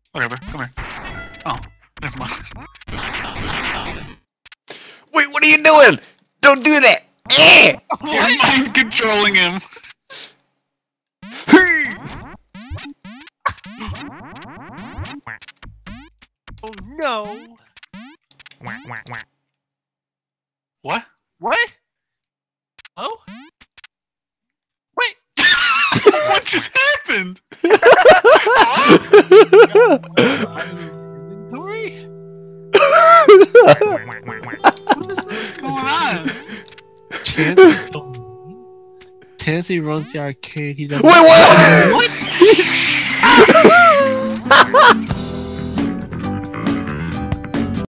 Whatever, come here. Oh, never mind. Wait, what are you doing? Don't do that! You're mind controlling him. Oh no! What? What? Oh? Wait! What just happened? Inventory? What's going on? Chancey runs the arcade. He doesn't. Wait, what? What?